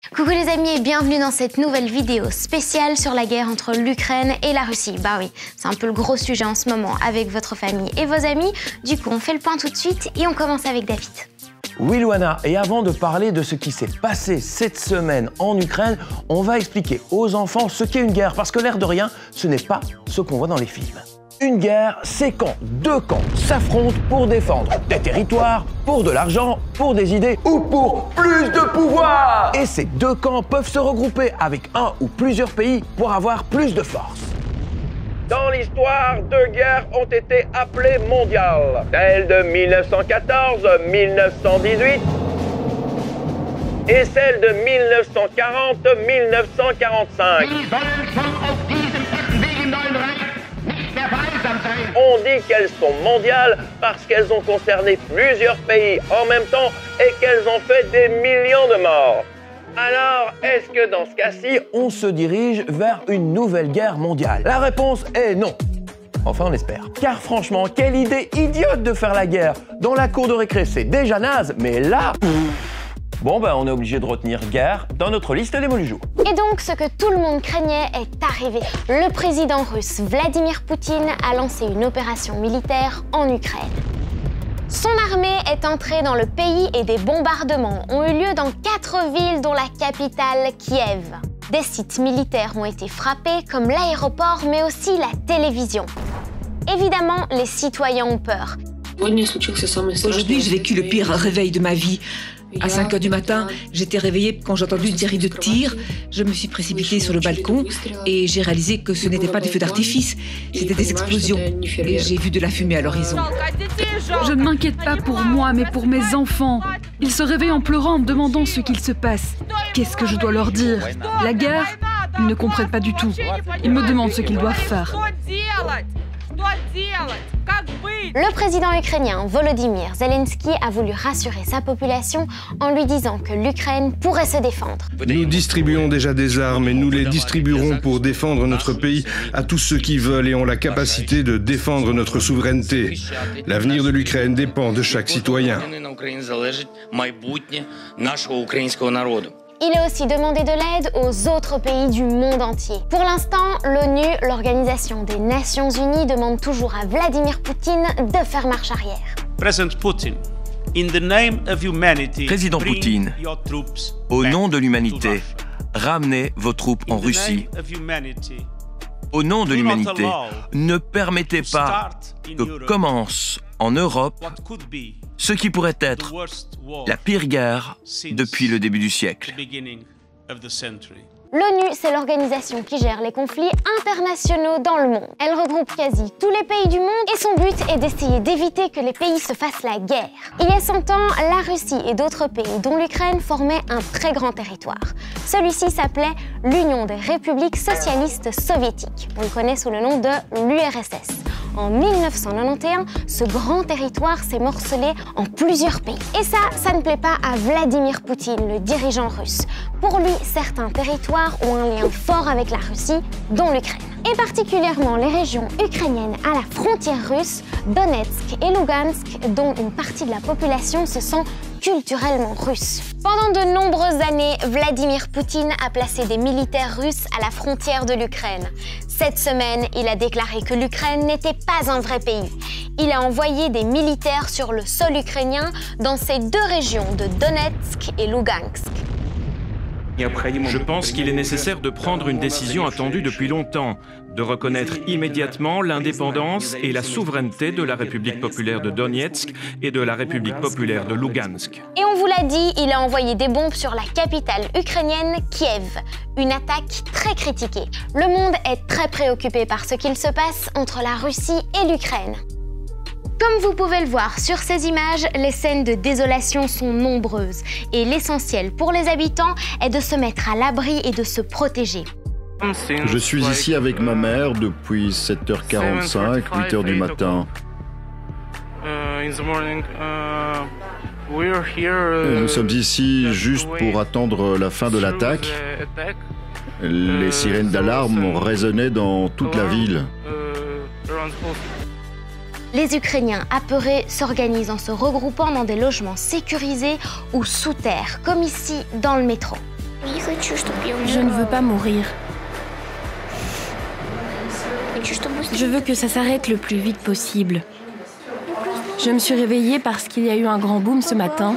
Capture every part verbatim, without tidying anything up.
Coucou les amis et bienvenue dans cette nouvelle vidéo spéciale sur la guerre entre l'Ukraine et la Russie. Bah oui, c'est un peu le gros sujet en ce moment avec votre famille et vos amis. Du coup, on fait le point tout de suite et on commence avec David. Oui Luana, et avant de parler de ce qui s'est passé cette semaine en Ukraine, on va expliquer aux enfants ce qu'est une guerre, parce que l'air de rien, ce n'est pas ce qu'on voit dans les films. Une guerre, c'est quand deux camps s'affrontent pour défendre des territoires, pour de l'argent, pour des idées ou pour plus de pouvoir. Et ces deux camps peuvent se regrouper avec un ou plusieurs pays pour avoir plus de force. Dans l'histoire, deux guerres ont été appelées mondiales. Celle de mille neuf cent quatorze à mille neuf cent dix-huit et celle de mille neuf cent quarante à mille neuf cent quarante-cinq. On dit qu'elles sont mondiales parce qu'elles ont concerné plusieurs pays en même temps et qu'elles ont fait des millions de morts. Alors, est-ce que dans ce cas-ci, on se dirige vers une nouvelle guerre mondiale? La réponse est non. Enfin, on espère. Car franchement, quelle idée idiote de faire la guerre. Dans la cour de récré, c'est déjà naze, mais là... Bon, ben, on est obligé de retenir guerre dans notre liste des mots du jour. Et donc, ce que tout le monde craignait est arrivé. Le président russe Vladimir Poutine a lancé une opération militaire en Ukraine. Son armée est entrée dans le pays et des bombardements ont eu lieu dans quatre villes dont la capitale Kiev. Des sites militaires ont été frappés comme l'aéroport mais aussi la télévision. Évidemment, les citoyens ont peur. Aujourd'hui, j'ai vécu le pire réveil de ma vie. À cinq heures du matin, j'étais réveillée quand j'ai entendu une série de tirs. Je me suis précipitée sur le balcon et j'ai réalisé que ce n'était pas des feux d'artifice, c'était des explosions. Et j'ai vu de la fumée à l'horizon. Je ne m'inquiète pas pour moi, mais pour mes enfants. Ils se réveillent en pleurant, en me demandant ce qu'il se passe. Qu'est-ce que je dois leur dire? La guerre? Ils ne comprennent pas du tout. Ils me demandent ce qu'ils doivent faire. Le président ukrainien Volodymyr Zelensky a voulu rassurer sa population en lui disant que l'Ukraine pourrait se défendre. Nous distribuons déjà des armes et nous les distribuerons pour défendre notre pays à tous ceux qui veulent et ont la capacité de défendre notre souveraineté. L'avenir de l'Ukraine dépend de chaque citoyen. Il a aussi demandé de l'aide aux autres pays du monde entier. Pour l'instant, l'ONU, l'Organisation des Nations Unies, demande toujours à Vladimir Poutine de faire marche arrière. Président Poutine, in the name of humanity, Président Poutine, au nom de l'humanité, ramenez vos troupes en Russie. Au nom de l'humanité, ne permettez pas que commence en Europe ce qui pourrait être la pire guerre depuis le début du siècle. L'ONU, c'est l'organisation qui gère les conflits internationaux dans le monde. Elle regroupe quasi tous les pays du monde et son but est d'essayer d'éviter que les pays se fassent la guerre. Il y a cent ans, la Russie et d'autres pays, dont l'Ukraine, formaient un très grand territoire. Celui-ci s'appelait l'Union des Républiques Socialistes Soviétiques. On le connaît sous le nom de l'U R S S. En mille neuf cent quatre-vingt-onze, ce grand territoire s'est morcelé en plusieurs pays. Et ça, ça ne plaît pas à Vladimir Poutine, le dirigeant russe. Pour lui, certains territoires ont un lien fort avec la Russie, dont l'Ukraine. Et particulièrement les régions ukrainiennes à la frontière russe, Donetsk et Lugansk, dont une partie de la population se sent culturellement russe. Pendant de nombreuses années, Vladimir Poutine a placé des militaires russes à la frontière de l'Ukraine. Cette semaine, il a déclaré que l'Ukraine n'était pas un vrai pays. Il a envoyé des militaires sur le sol ukrainien dans ces deux régions de Donetsk et Lugansk. Je pense qu'il est nécessaire de prendre une décision attendue depuis longtemps, de reconnaître immédiatement l'indépendance et la souveraineté de la République populaire de Donetsk et de la République populaire de Lugansk. Et on vous l'a dit, il a envoyé des bombes sur la capitale ukrainienne, Kiev. Une attaque très critiquée. Le monde est très préoccupé par ce qu'il se passe entre la Russie et l'Ukraine. Comme vous pouvez le voir sur ces images, les scènes de désolation sont nombreuses et l'essentiel pour les habitants est de se mettre à l'abri et de se protéger. Je suis ici avec ma mère depuis sept heures quarante-cinq, huit heures du matin. Nous sommes ici juste pour attendre la fin de l'attaque. Les sirènes d'alarme résonnaient dans toute la ville. Les Ukrainiens apeurés s'organisent en se regroupant dans des logements sécurisés ou sous terre, comme ici dans le métro. Je ne veux pas mourir. Je veux que ça s'arrête le plus vite possible. Je me suis réveillée parce qu'il y a eu un grand boom ce matin.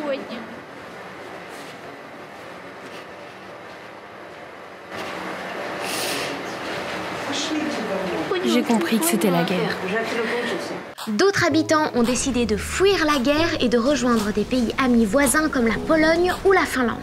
J'ai compris que c'était la guerre. D'autres habitants ont décidé de fuir la guerre et de rejoindre des pays amis voisins comme la Pologne ou la Finlande.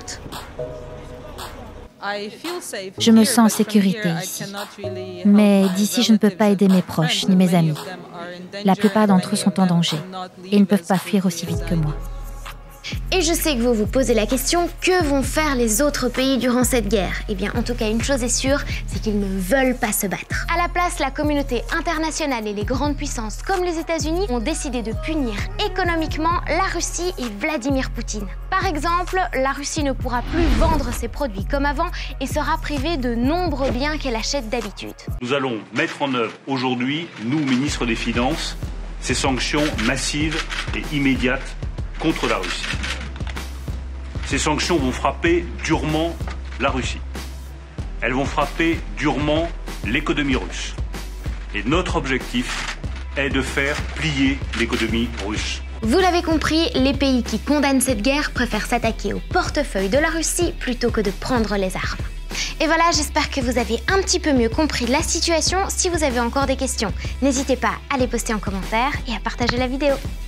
Je me sens en sécurité ici. Mais d'ici, je ne peux pas aider mes proches ni mes amis. La plupart d'entre eux sont en danger et ils ne peuvent pas fuir aussi vite que moi. Et je sais que vous vous posez la question, que vont faire les autres pays durant cette guerre? Eh bien, en tout cas, une chose est sûre, c'est qu'ils ne veulent pas se battre. À la place, la communauté internationale et les grandes puissances comme les États-Unis ont décidé de punir économiquement la Russie et Vladimir Poutine. Par exemple, la Russie ne pourra plus vendre ses produits comme avant et sera privée de nombreux biens qu'elle achète d'habitude. Nous allons mettre en œuvre aujourd'hui, nous, ministres des Finances, ces sanctions massives et immédiates contre la Russie. Ces sanctions vont frapper durement la Russie. Elles vont frapper durement l'économie russe. Et notre objectif est de faire plier l'économie russe. Vous l'avez compris, les pays qui condamnent cette guerre préfèrent s'attaquer au portefeuille de la Russie plutôt que de prendre les armes. Et voilà, j'espère que vous avez un petit peu mieux compris la situation. Si vous avez encore des questions, n'hésitez pas à les poster en commentaire et à partager la vidéo.